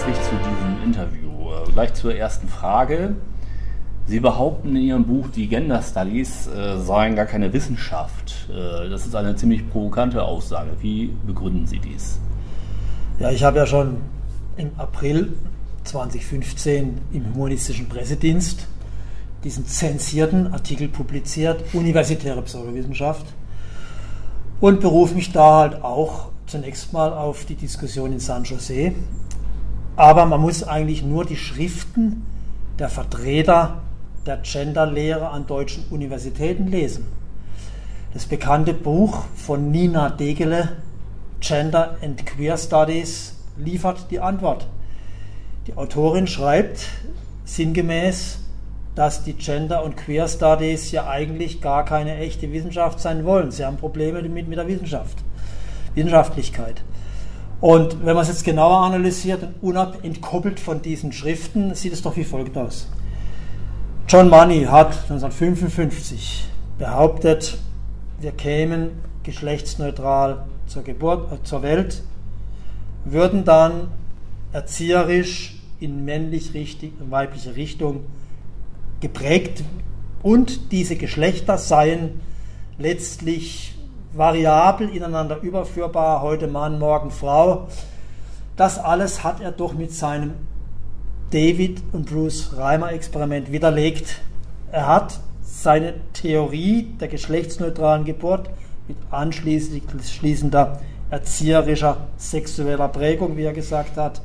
herzlich zu diesem Interview. Gleich zur ersten Frage. Sie behaupten in Ihrem Buch, die Gender Studies seien gar keine Wissenschaft. Das ist eine ziemlich provokante Aussage. Wie begründen Sie dies? Ja, ich habe ja schon im April 2015 im Humanistischen Pressedienst diesen zensierten Artikel publiziert, Universitäre Pseudowissenschaft, und berufe mich da halt auch zunächst mal auf die Diskussion in San Jose. Aber man muss eigentlich nur die Schriften der Vertreter der Genderlehre an deutschen Universitäten lesen. Das bekannte Buch von Nina Degele, Gender and Queer Studies, liefert die Antwort. Die Autorin schreibt sinngemäß, dass die Gender- und Queer Studies ja eigentlich gar keine echte Wissenschaft sein wollen. Sie haben Probleme mit der Wissenschaftlichkeit. Und wenn man es jetzt genauer analysiert und entkoppelt von diesen Schriften, sieht es doch wie folgt aus. John Money hat 1955 behauptet, wir kämen geschlechtsneutral zur Welt, würden dann erzieherisch in männlich-weibliche Richtung geprägt und diese Geschlechter seien letztlich variabel ineinander überführbar, heute Mann, morgen Frau. Das alles hat er doch mit seinem David und Bruce Reimer Experiment widerlegt. Er hat seine Theorie der geschlechtsneutralen Geburt mit anschließender erzieherischer sexueller Prägung, wie er gesagt hat,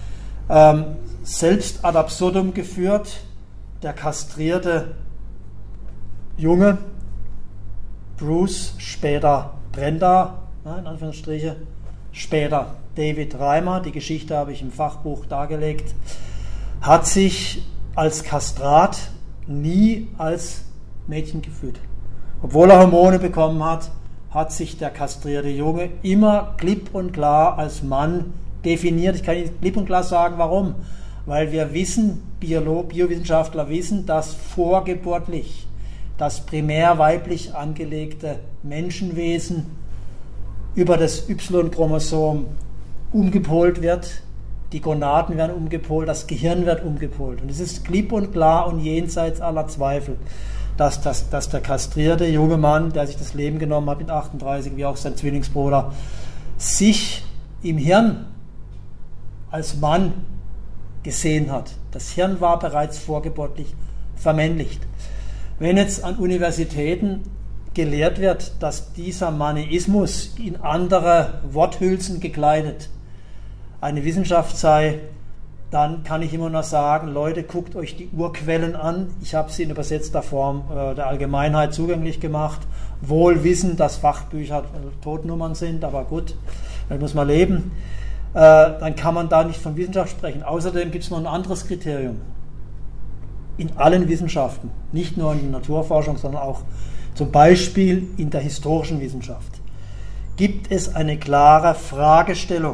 selbst ad absurdum geführt. Der kastrierte Junge, Bruce, später Brenda, in Anführungsstriche, später David Reimer, die Geschichte habe ich im Fachbuch dargelegt, hat sich als Kastrat nie als Mädchen gefühlt. Obwohl er Hormone bekommen hat, hat sich der kastrierte Junge immer klipp und klar als Mann definiert. Ich kann Ihnen klipp und klar sagen, warum. Weil wir wissen, Biowissenschaftler wissen, dass vorgeburtlich das primär weiblich angelegte Menschenwesen über das Y-Chromosom umgepolt wird, die Gonaden werden umgepolt, das Gehirn wird umgepolt. Und es ist klipp und klar und jenseits aller Zweifel, dass der kastrierte junge Mann, der sich das Leben genommen hat mit 38, wie auch sein Zwillingsbruder, sich im Hirn als Mann gesehen hat. Das Hirn war bereits vorgeburtlich vermännlicht. Wenn jetzt an Universitäten gelehrt wird, dass dieser Maniismus in andere Worthülsen gekleidet eine Wissenschaft sei, dann kann ich immer nur sagen, Leute, guckt euch die Urquellen an. Ich habe sie in übersetzter Form der Allgemeinheit zugänglich gemacht, wohl wissend, dass Fachbücher Totnummern sind, aber gut, damit muss man leben. Dann kann man da nicht von Wissenschaft sprechen. Außerdem gibt es noch ein anderes Kriterium. In allen Wissenschaften, nicht nur in der Naturforschung, sondern auch zum Beispiel in der historischen Wissenschaft, gibt es eine klare Fragestellung.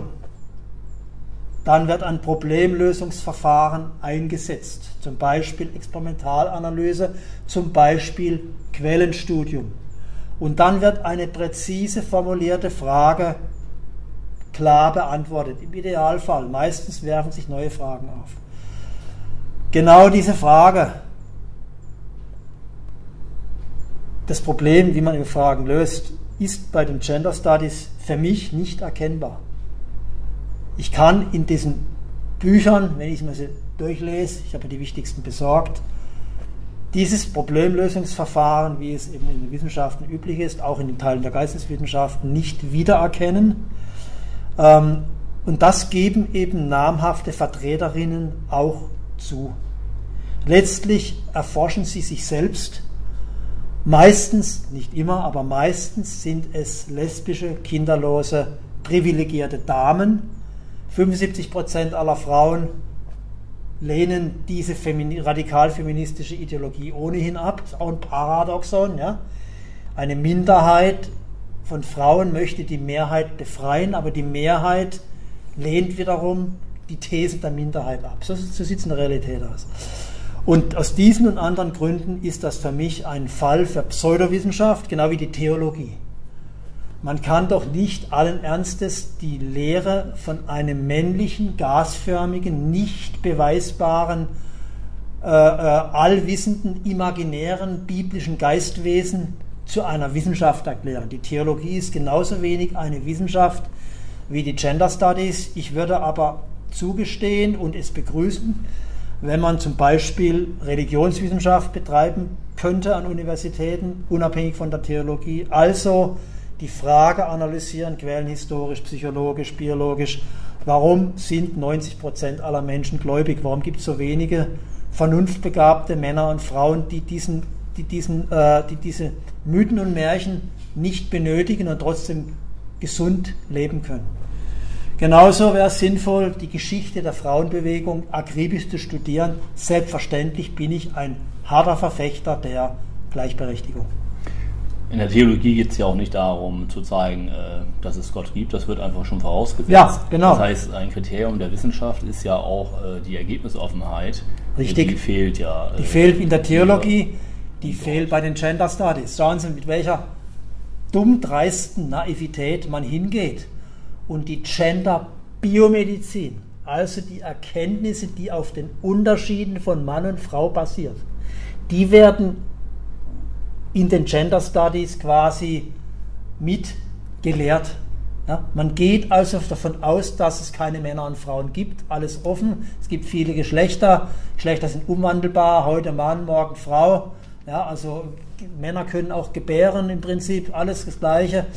Dann wird ein Problemlösungsverfahren eingesetzt, zum Beispiel Experimentalanalyse, zum Beispiel Quellenstudium. Und dann wird eine präzise formulierte Frage klar beantwortet, im Idealfall. Meistens werfen sich neue Fragen auf. Genau diese Frage, das Problem, wie man die Fragen löst, ist bei den Gender Studies für mich nicht erkennbar. Ich kann in diesen Büchern, wenn ich mir sie durchlese, ich habe die wichtigsten besorgt, dieses Problemlösungsverfahren, wie es eben in den Wissenschaften üblich ist, auch in den Teilen der Geisteswissenschaften, nicht wiedererkennen. Und das geben eben namhafte Vertreterinnen auch zu. Letztlich erforschen sie sich selbst. Meistens, nicht immer, aber meistens sind es lesbische, kinderlose, privilegierte Damen. 75% aller Frauen lehnen diese radikal-feministische Ideologie ohnehin ab. Das ist auch ein Paradoxon. Ja? Eine Minderheit von Frauen möchte die Mehrheit befreien, aber die Mehrheit lehnt wiederum die These der Minderheit ab. So sieht es in der Realität aus. Und aus diesen und anderen Gründen ist das für mich ein Fall für Pseudowissenschaft, genau wie die Theologie. Man kann doch nicht allen Ernstes die Lehre von einem männlichen, gasförmigen, nicht beweisbaren, allwissenden, imaginären, biblischen Geistwesen zu einer Wissenschaft erklären. Die Theologie ist genauso wenig eine Wissenschaft wie die Gender Studies. Ich würde aber zugestehen und es begrüßen, wenn man zum Beispiel Religionswissenschaft betreiben könnte an Universitäten, unabhängig von der Theologie. Also die Frage analysieren, quellenhistorisch, psychologisch, biologisch, warum sind 90% aller Menschen gläubig? Warum gibt es so wenige vernunftbegabte Männer und Frauen, die diese Mythen und Märchen nicht benötigen und trotzdem gesund leben können? Genauso wäre es sinnvoll, die Geschichte der Frauenbewegung akribisch zu studieren. Selbstverständlich bin ich ein harter Verfechter der Gleichberechtigung. In der Theologie geht es ja auch nicht darum zu zeigen, dass es Gott gibt, das wird einfach schon vorausgesetzt. Ja, genau. Das heißt, ein Kriterium der Wissenschaft ist ja auch die Ergebnisoffenheit. Richtig. Die fehlt ja. Die fehlt in der Theologie, die fehlt bei den Gender Studies. Schauen Sie, mit welcher dumm dreisten Naivität man hingeht und die Gender-Biomedizin, also die Erkenntnisse, die auf den Unterschieden von Mann und Frau basiert, die werden in den Gender Studies quasi mit gelehrt. Ja, man geht also davon aus, dass es keine Männer und Frauen gibt, alles offen, es gibt viele Geschlechter, Geschlechter sind umwandelbar, heute Mann, morgen Frau, ja, also Männer können auch gebären im Prinzip, alles das Gleiche,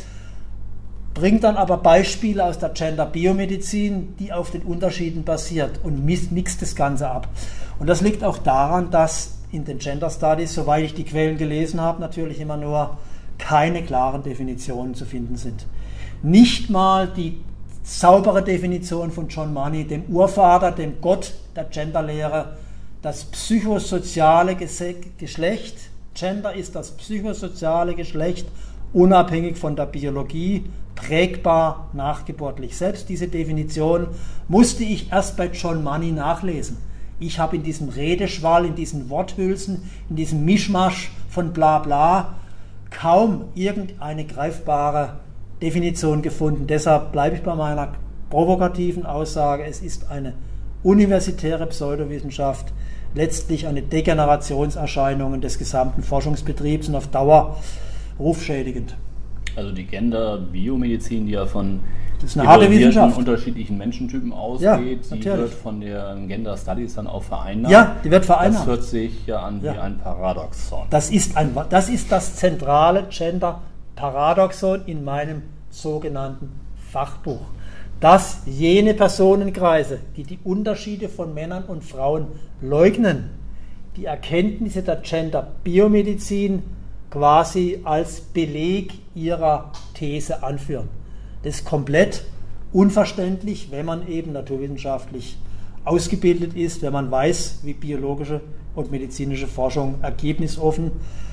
bringt dann aber Beispiele aus der Gender-Biomedizin, die auf den Unterschieden basiert und mixt das Ganze ab. Und das liegt auch daran, dass in den Gender Studies, soweit ich die Quellen gelesen habe, natürlich immer nur keine klaren Definitionen zu finden sind. Nicht mal die saubere Definition von John Money, dem Urvater, dem Gott der Genderlehre, das psychosoziale Geschlecht. Gender ist das psychosoziale Geschlecht, unabhängig von der Biologie, prägbar, nachgeburtlich. Selbst diese Definition musste ich erst bei John Money nachlesen. Ich habe in diesem Redeschwall, in diesen Worthülsen, in diesem Mischmasch von bla bla kaum irgendeine greifbare Definition gefunden. Deshalb bleibe ich bei meiner provokativen Aussage, es ist eine universitäre Pseudowissenschaft, letztlich eine Degenerationserscheinung des gesamten Forschungsbetriebs und auf Dauer rufschädigend. Also die Gender-Biomedizin, die ja von das ist eine harte Wissenschaft. Unterschiedlichen Menschentypen ausgeht, ja, die wird von den Gender Studies dann auch vereinnahmt. Ja, die wird vereinnahmt. Das hört sich ja an wie ein Paradoxon. Das ist das zentrale Gender-Paradoxon in meinem sogenannten Fachbuch. Dass jene Personenkreise, die die Unterschiede von Männern und Frauen leugnen, die Erkenntnisse der Gender-Biomedizin quasi als Beleg ihrer These anführen. Das ist komplett unverständlich, wenn man eben naturwissenschaftlich ausgebildet ist, wenn man weiß, wie biologische und medizinische Forschung ergebnisoffen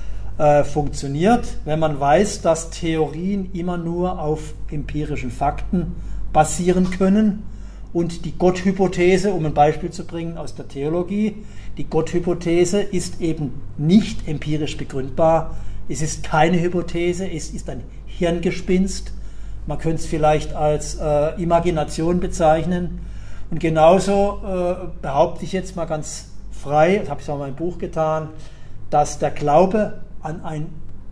funktioniert, wenn man weiß, dass Theorien immer nur auf empirischen Fakten basieren können und die Gotthypothese, um ein Beispiel zu bringen aus der Theologie, die Gotthypothese ist eben nicht empirisch begründbar, es ist keine Hypothese, es ist ein Hirngespinst, man könnte es vielleicht als Imagination bezeichnen und genauso behaupte ich jetzt mal ganz frei, das habe ich auch in meinem Buch getan, dass der Glaube an ein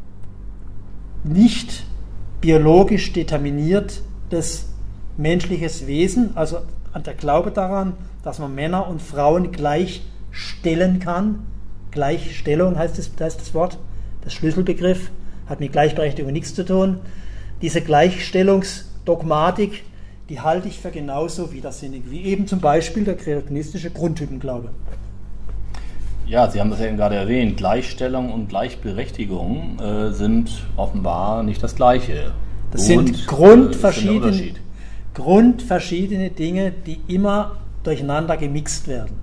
nicht biologisch determiniertes menschliches Wesen, also an der Glaube daran, dass man Männer und Frauen gleichstellen kann. Gleichstellung heißt das Wort, das Schlüsselbegriff, hat mit Gleichberechtigung nichts zu tun. Diese Gleichstellungsdogmatik, die halte ich für genauso widersinnig wie eben zum Beispiel der kreationistische Grundtypenglaube. Ja, Sie haben das ja eben gerade erwähnt, Gleichstellung und Gleichberechtigung sind offenbar nicht das Gleiche. Das sind grundverschiedene Dinge, die immer durcheinander gemixt werden.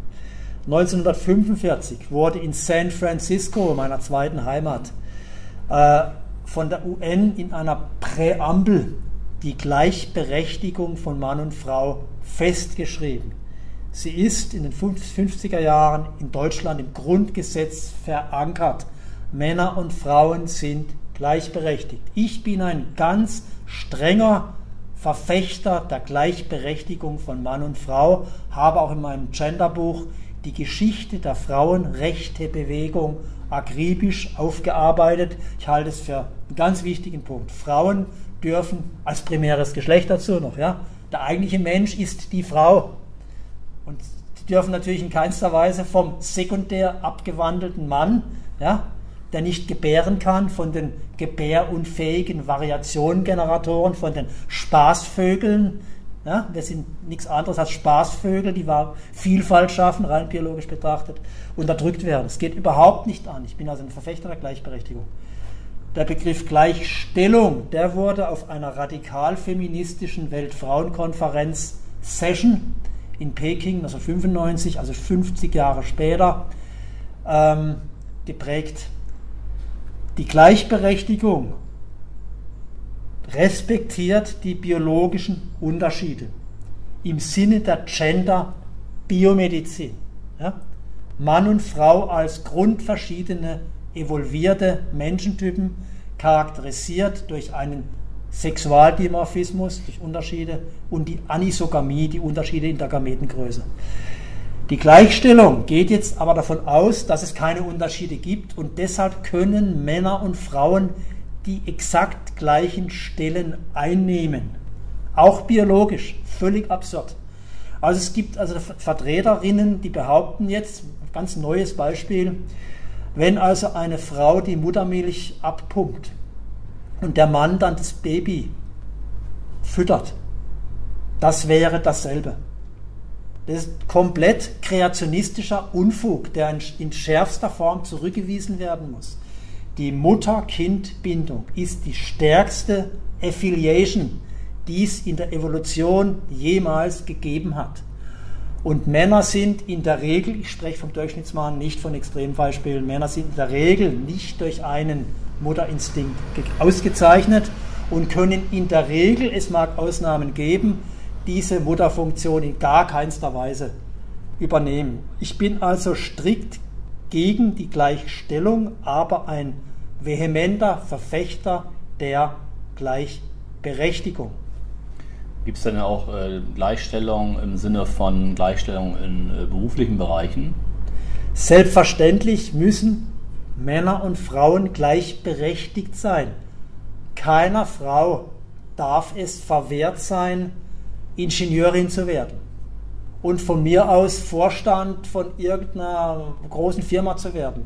1945 wurde in San Francisco, meiner zweiten Heimat, von der UN in einer Präambel die Gleichberechtigung von Mann und Frau festgeschrieben. Sie ist in den 50er Jahren in Deutschland im Grundgesetz verankert. Männer und Frauen sind gleichberechtigt. Ich bin ein ganz strenger Verfechter der Gleichberechtigung von Mann und Frau, habe auch in meinem Genderbuch die Geschichte der Frauenrechtebewegung akribisch aufgearbeitet. Ich halte es für einen ganz wichtigen Punkt. Frauen dürfen als primäres Geschlecht dazu noch, ja, der eigentliche Mensch ist die Frau. Und die dürfen natürlich in keinster Weise vom sekundär abgewandelten Mann, ja, der nicht gebären kann, von den gebärunfähigen Variationengeneratoren, von den Spaßvögeln. Ja, wir sind nichts anderes als Spaßvögel, die Vielfalt schaffen, rein biologisch betrachtet, unterdrückt werden. Es geht überhaupt nicht an. Ich bin also ein Verfechter der Gleichberechtigung. Der Begriff Gleichstellung, der wurde auf einer radikal-feministischen Weltfrauenkonferenz Session in Peking 1995, also 50 Jahre später, geprägt. Die Gleichberechtigung respektiert die biologischen Unterschiede im Sinne der Gender-Biomedizin. Ja? Mann und Frau als grundverschiedene, evolvierte Menschentypen, charakterisiert durch einen Sexualdimorphismus, durch Unterschiede, und die Anisogamie, die Unterschiede in der Gametengröße. Die Gleichstellung geht jetzt aber davon aus, dass es keine Unterschiede gibt, und deshalb können Männer und Frauen die exakt gleichen Stellen einnehmen. Auch biologisch, völlig absurd. Also es gibt also Vertreterinnen, die behaupten jetzt, ganz neues Beispiel, wenn also eine Frau die Muttermilch abpumpt und der Mann dann das Baby füttert, das wäre dasselbe. Das ist komplett kreationistischer Unfug, der in schärfster Form zurückgewiesen werden muss. Die Mutter-Kind-Bindung ist die stärkste Affiliation, die es in der Evolution jemals gegeben hat. Und Männer sind in der Regel, ich spreche vom Durchschnittsmann, nicht von Extrembeispielen, Männer sind in der Regel nicht durch einen Mutterinstinkt ausgezeichnet und können in der Regel, es mag Ausnahmen geben, diese Mutterfunktion in gar keinster Weise übernehmen. Ich bin also strikt gegen die Gleichstellung, aber ein vehementer Verfechter der Gleichberechtigung. Gibt es denn auch Gleichstellung im Sinne von Gleichstellung in beruflichen Bereichen? Selbstverständlich müssen Männer und Frauen gleichberechtigt sein. Keiner Frau darf es verwehrt sein, Ingenieurin zu werden und von mir aus Vorstand von irgendeiner großen Firma zu werden.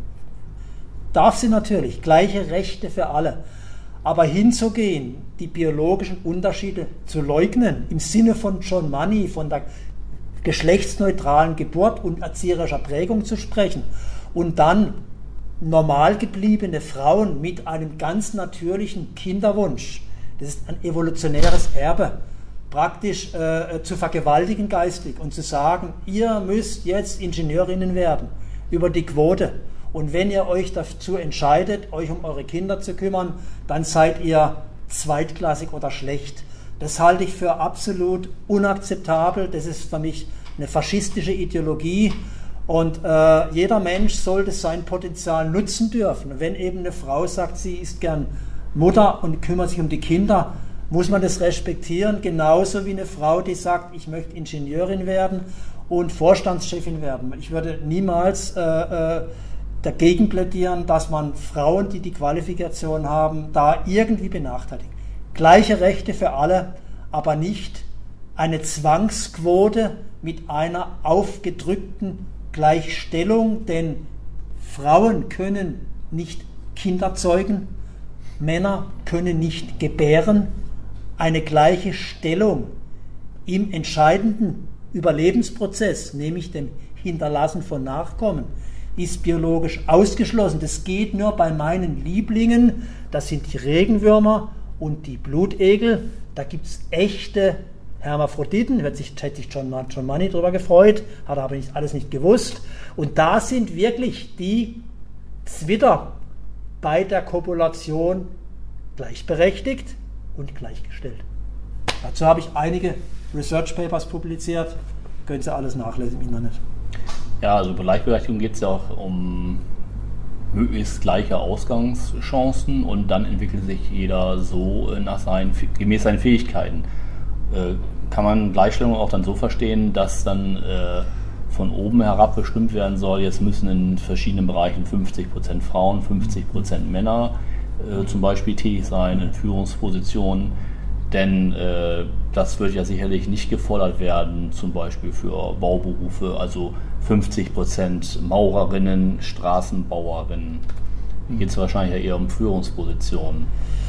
Darf sie natürlich, gleiche Rechte für alle. Aber hinzugehen, die biologischen Unterschiede zu leugnen, im Sinne von John Money, von der geschlechtsneutralen Geburt und erzieherischer Prägung zu sprechen und dann normal gebliebene Frauen mit einem ganz natürlichen Kinderwunsch, das ist ein evolutionäres Erbe, praktisch zu vergewaltigen geistig und zu sagen, ihr müsst jetzt Ingenieurinnen werden über die Quote. Und wenn ihr euch dazu entscheidet, euch um eure Kinder zu kümmern, dann seid ihr zweitklassig oder schlecht. Das halte ich für absolut unakzeptabel. Das ist für mich eine faschistische Ideologie. Und jeder Mensch sollte sein Potenzial nutzen dürfen. Wenn eben eine Frau sagt, sie ist gern Mutter und kümmert sich um die Kinder, muss man das respektieren. Genauso wie eine Frau, die sagt, ich möchte Ingenieurin werden und Vorstandschefin werden. Ich würde niemals dagegen plädieren, dass man Frauen, die die Qualifikation haben, da irgendwie benachteiligt. Gleiche Rechte für alle, aber nicht eine Zwangsquote mit einer aufgedrückten Gleichstellung, denn Frauen können nicht Kinder zeugen, Männer können nicht gebären. Eine gleiche Stellung im entscheidenden Überlebensprozess, nämlich dem Hinterlassen von Nachkommen, ist biologisch ausgeschlossen. Das geht nur bei meinen Lieblingen, das sind die Regenwürmer und die Blutegel. Da gibt es echte Hermaphroditen, hätte sich John Money darüber gefreut, hat aber alles nicht gewusst. Und da sind wirklich die Zwitter bei der Kopulation gleichberechtigt und gleichgestellt. Dazu habe ich einige Research Papers publiziert, können Sie alles nachlesen im Internet. Ja, also bei Gleichberechtigung geht es ja auch um möglichst gleiche Ausgangschancen und dann entwickelt sich jeder so gemäß seinen Fähigkeiten. Kann man Gleichstellung auch dann so verstehen, dass dann von oben herab bestimmt werden soll, jetzt müssen in verschiedenen Bereichen 50% Frauen, 50% Männer zum Beispiel tätig sein in Führungspositionen, denn das wird ja sicherlich nicht gefordert werden, zum Beispiel für Bauberufe, also 50% Maurerinnen, Straßenbauerinnen. Hier geht es wahrscheinlich ja eher um Führungspositionen.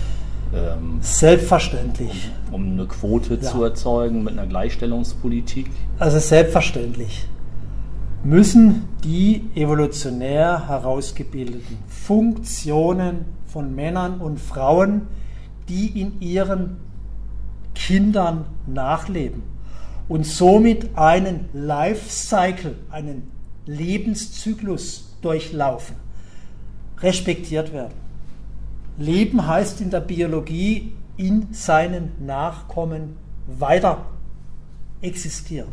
Selbstverständlich. Um eine Quote zu erzeugen mit einer Gleichstellungspolitik? Also selbstverständlich müssen die evolutionär herausgebildeten Funktionen von Männern und Frauen, die in ihren Kindern nachleben und somit einen Lifecycle, einen Lebenszyklus durchlaufen, respektiert werden. Leben heißt in der Biologie in seinen Nachkommen weiter existieren.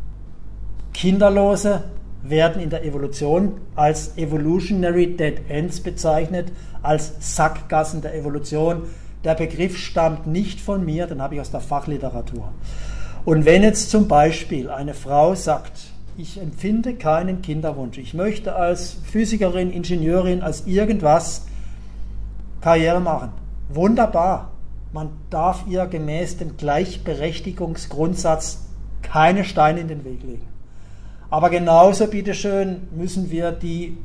Kinderlose werden in der Evolution als Evolutionary Dead Ends bezeichnet, als Sackgassen der Evolution. Der Begriff stammt nicht von mir, den habe ich aus der Fachliteratur. Und wenn jetzt zum Beispiel eine Frau sagt, ich empfinde keinen Kinderwunsch, ich möchte als Physikerin, Ingenieurin, als irgendwas Karriere machen, wunderbar. Man darf ihr gemäß dem Gleichberechtigungsgrundsatz keine Steine in den Weg legen. Aber genauso, bitteschön, müssen wir die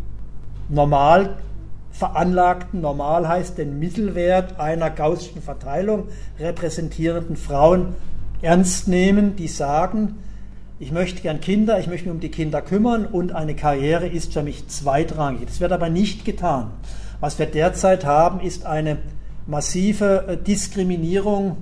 normal veranlagten, normal heißt den Mittelwert einer gaußschen Verteilung repräsentierenden Frauen ernst nehmen, die sagen, ich möchte gern Kinder, ich möchte mich um die Kinder kümmern und eine Karriere ist für mich zweitrangig. Das wird aber nicht getan. Was wir derzeit haben, ist eine massive Diskriminierung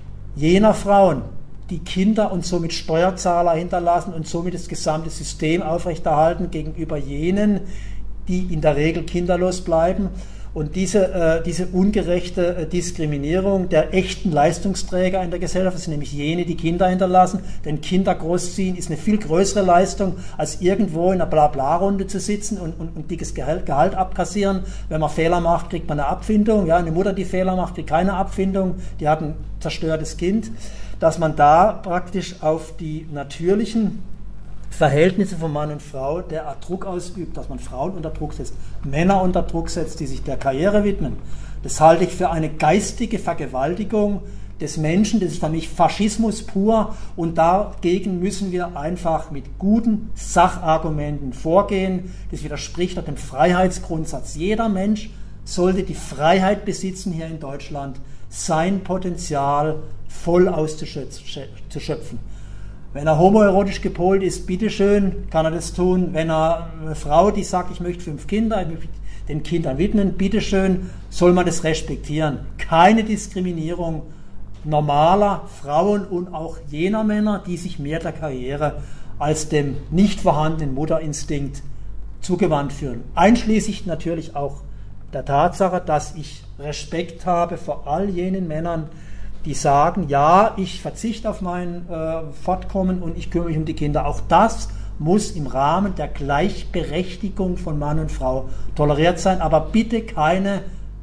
jener Frauen, die Kinder und somit Steuerzahler hinterlassen und somit das gesamte System aufrechterhalten gegenüber jenen, die in der Regel kinderlos bleiben. Und diese ungerechte Diskriminierung der echten Leistungsträger in der Gesellschaft, das sind nämlich jene, die Kinder hinterlassen, denn Kinder großziehen ist eine viel größere Leistung, als irgendwo in einer Blabla-Runde zu sitzen und dickes Gehalt abkassieren. Wenn man Fehler macht, kriegt man eine Abfindung. Ja, eine Mutter, die Fehler macht, kriegt keine Abfindung, die hat ein zerstörtes Kind. Dass man da praktisch auf die natürlichen Verhältnisse von Mann und Frau derart Druck ausübt, dass man Frauen unter Druck setzt, Männer unter Druck setzt, die sich der Karriere widmen. Das halte ich für eine geistige Vergewaltigung des Menschen, das ist für mich Faschismus pur und dagegen müssen wir einfach mit guten Sachargumenten vorgehen. Das widerspricht auch dem Freiheitsgrundsatz. Jeder Mensch sollte die Freiheit besitzen, hier in Deutschland sein Potenzial voll auszuschöpfen. Wenn er homoerotisch gepolt ist, bitteschön, kann er das tun. Wenn er eine Frau, die sagt, ich möchte 5 Kinder, ich möchte den Kindern widmen, bitteschön, soll man das respektieren. Keine Diskriminierung normaler Frauen und auch jener Männer, die sich mehr der Karriere als dem nicht vorhandenen Mutterinstinkt zugewandt fühlen. Einschließlich natürlich auch der Tatsache, dass ich Respekt habe vor all jenen Männern, die sagen, ja, ich verzichte auf mein Fortkommen und ich kümmere mich um die Kinder. Auch das muss im Rahmen der Gleichberechtigung von Mann und Frau toleriert sein, aber bitte keine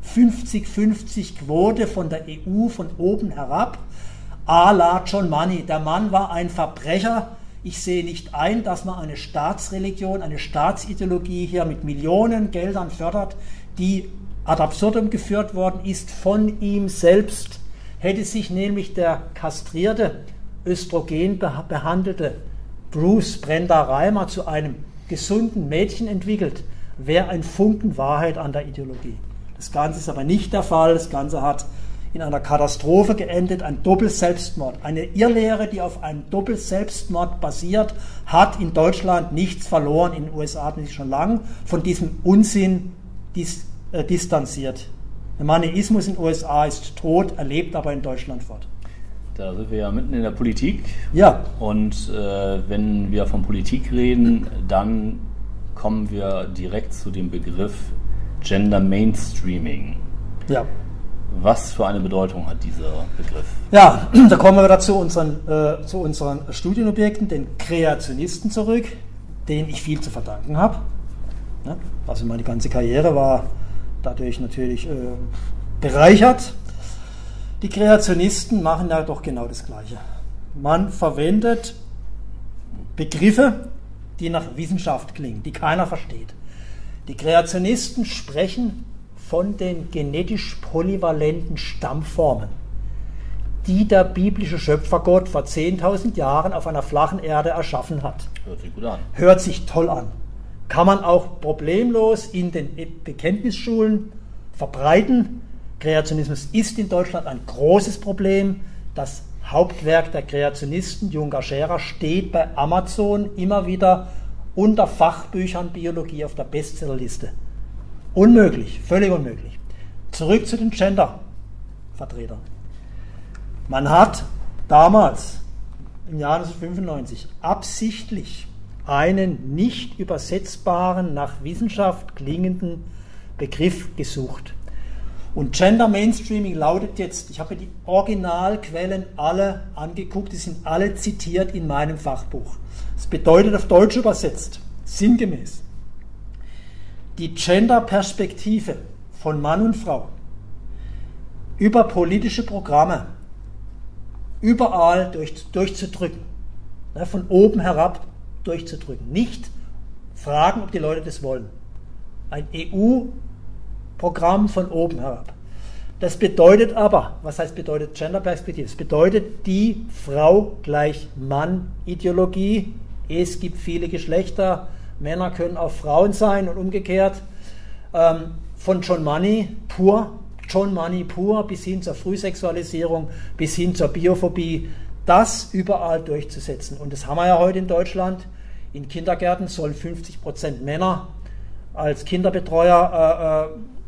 50-50 Quote von der EU von oben herab, à la John Money. Der Mann war ein Verbrecher. Ich sehe nicht ein, dass man eine Staatsreligion, eine Staatsideologie hier mit Millionen Geldern fördert, die ad absurdum geführt worden ist von ihm selbst. Hätte sich nämlich der kastrierte, östrogen behandelte Bruce Brenda Reimer zu einem gesunden Mädchen entwickelt, wäre ein Funken Wahrheit an der Ideologie. Das Ganze ist aber nicht der Fall. Das Ganze hat in einer Katastrophe geendet, ein Doppelselbstmord. Eine Irrlehre, die auf einem Doppelselbstmord basiert, hat in Deutschland nichts verloren. In den USA hat man sich schon lange von diesem Unsinn distanziert. Der Maniismus in den USA ist tot, er lebt aber in Deutschland fort. Da sind wir ja mitten in der Politik. Ja. Und wenn wir von Politik reden, dann kommen wir direkt zu dem Begriff Gender Mainstreaming. Ja. Was für eine Bedeutung hat dieser Begriff? Ja, da kommen wir wieder zu unseren Studienobjekten, den Kreationisten zurück, denen ich viel zu verdanken habe. Ne? Also meine ganze Karriere war dadurch natürlich bereichert. Die Kreationisten machen da doch genau das Gleiche. Man verwendet Begriffe, die nach Wissenschaft klingen, die keiner versteht. Die Kreationisten sprechen von den genetisch polyvalenten Stammformen, die der biblische Schöpfergott vor 10.000 Jahren auf einer flachen Erde erschaffen hat. Hört sich gut an. Hört sich toll an. Kann man auch problemlos in den Bekenntnisschulen verbreiten. Kreationismus ist in Deutschland ein großes Problem. Das Hauptwerk der Kreationisten, Junker Scherer, steht bei Amazon immer wieder unter Fachbüchern Biologie auf der Bestsellerliste. Unmöglich, völlig unmöglich. Zurück zu den Gender-Vertretern. Man hat damals, im Jahr 1995, absichtlich einen nicht übersetzbaren, nach Wissenschaft klingenden Begriff gesucht. Und Gender Mainstreaming lautet jetzt, ich habe die Originalquellen alle angeguckt, die sind alle zitiert in meinem Fachbuch. Das bedeutet auf Deutsch übersetzt, sinngemäß, die Gender-Perspektive von Mann und Frau über politische Programme überall durchzudrücken, ne, von oben herab durchzudrücken. Nicht fragen, ob die Leute das wollen. Ein EU-Programm von oben herab. Das bedeutet aber, was heißt bedeutet Gender-Perspektive? Das bedeutet die Frau gleich Mann-Ideologie. Es gibt viele Geschlechter, Männer können auch Frauen sein und umgekehrt. Von John Money pur bis hin zur Frühsexualisierung, bis hin zur Biophobie, das überall durchzusetzen. Und das haben wir ja heute in Deutschland. In Kindergärten sollen 50% Männer als Kinderbetreuer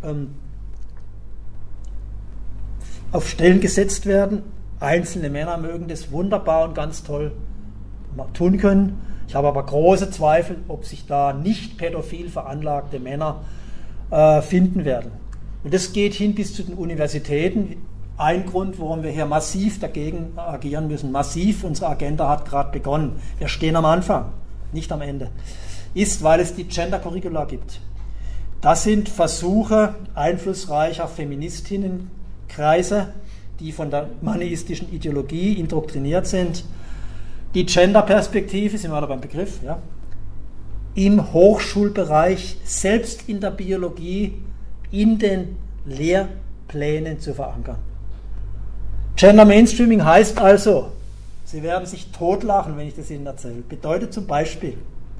auf Stellen gesetzt werden. Einzelne Männer mögen das wunderbar und ganz toll tun können. Ich habe aber große Zweifel, ob sich da nicht pädophil veranlagte Männer finden werden. Und das geht hin bis zu den Universitäten. Ein Grund, warum wir hier massiv dagegen agieren müssen, massiv, unsere Agenda hat gerade begonnen, wir stehen am Anfang, nicht am Ende, ist, weil es die Gender-Curricula gibt. Das sind Versuche einflussreicher Feministinnenkreise, die von der maniistischen Ideologie indoktriniert sind, die Gender-Perspektive, sind wir da beim Begriff, ja, im Hochschulbereich, selbst in der Biologie, in den Lehrplänen zu verankern. Gender Mainstreaming heißt also, Sie werden sich totlachen, wenn ich das Ihnen erzähle, bedeutet zum Beispiel,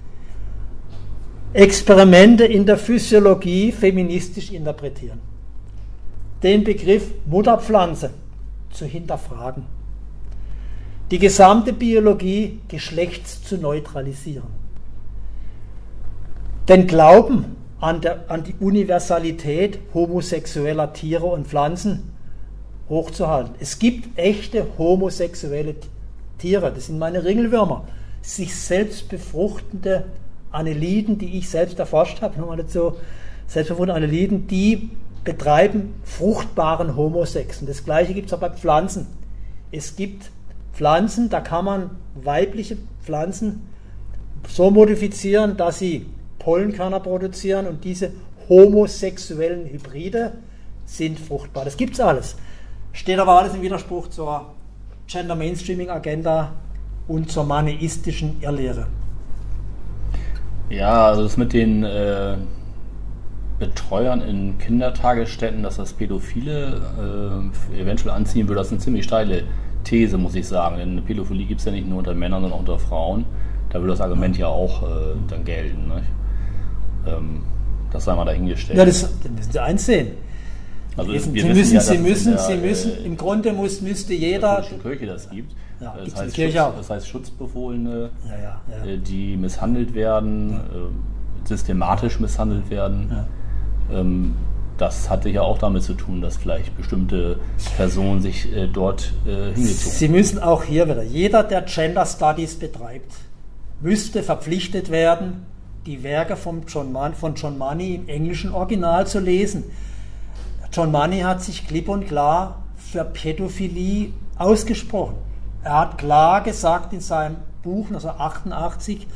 Experimente in der Physiologie feministisch interpretieren, den Begriff Mutterpflanze zu hinterfragen, die gesamte Biologie geschlechts zu neutralisieren, den Glauben an die Universalität homosexueller Tiere und Pflanzen hochzuhalten. Es gibt echte homosexuelle Tiere, das sind meine Ringelwürmer, sich selbst befruchtende Anneliden, die ich selbst erforscht habe, nochmal dazu, selbstbefruchtende Anneliden, die betreiben fruchtbaren Homosexen. Das gleiche gibt es auch bei Pflanzen. Es gibt Pflanzen, da kann man weibliche Pflanzen so modifizieren, dass sie Pollenkörner produzieren und diese homosexuellen Hybride sind fruchtbar. Das gibt es alles. Steht aber alles im Widerspruch zur Gender Mainstreaming Agenda und zur maniistischen Irrlehre. Ja, also das mit den Betreuern in Kindertagesstätten, dass das Pädophile eventuell anziehen würde, das ist eine ziemlich steile These, muss ich sagen. Denn Pädophilie gibt es ja nicht nur unter Männern, sondern auch unter Frauen. Da würde das Argument ja auch dann gelten. Ne? Das sei mal dahingestellt. Ja, das müssen Sie einsehen. Also Sie müssen, im Grunde müsste jeder... In der Kirche das gibt. Ja, das heißt Schutzbefohlene, die misshandelt werden, systematisch misshandelt werden. Ja. Das hatte ja auch damit zu tun, dass vielleicht bestimmte Personen sich dort hingezogen haben. Sie müssen auch hier wieder, jeder, der Gender Studies betreibt, müsste verpflichtet werden, die Werke von John Money im englischen Original zu lesen. John Money hat sich klipp und klar für Pädophilie ausgesprochen. Er hat klar gesagt in seinem Buch 1988,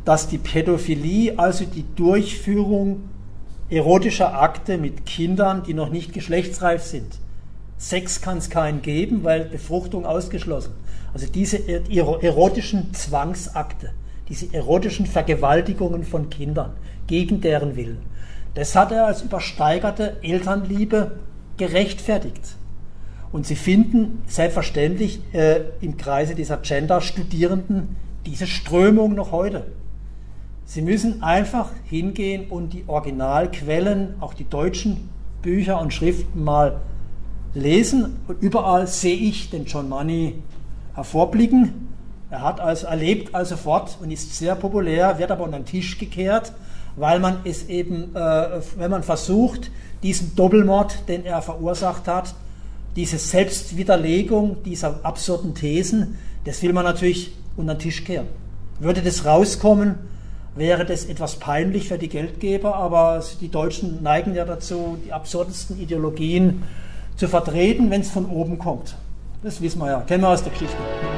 dass die Pädophilie, also die Durchführung erotischer Akte mit Kindern, die noch nicht geschlechtsreif sind. Sex kann es keinen geben, weil Befruchtung ausgeschlossen. Also diese erotischen Zwangsakte, diese erotischen Vergewaltigungen von Kindern gegen deren Willen, das hat er als übersteigerte Elternliebe gerechtfertigt. Und Sie finden selbstverständlich im Kreise dieser Gender-Studierenden diese Strömung noch heute. Sie müssen einfach hingehen und die Originalquellen, auch die deutschen Bücher und Schriften mal lesen. Und überall sehe ich den John Money hervorblicken. Er lebt also fort und ist sehr populär, wird aber unter den Tisch gekehrt, weil man es eben, wenn man versucht, diesen Doppelmord, den er verursacht hat, diese Selbstwiderlegung dieser absurden Thesen, das will man natürlich unter den Tisch kehren. Würde das rauskommen, wäre das etwas peinlich für die Geldgeber, aber die Deutschen neigen ja dazu, die absurdesten Ideologien zu vertreten, wenn es von oben kommt. Das wissen wir ja, kennen wir aus der Geschichte.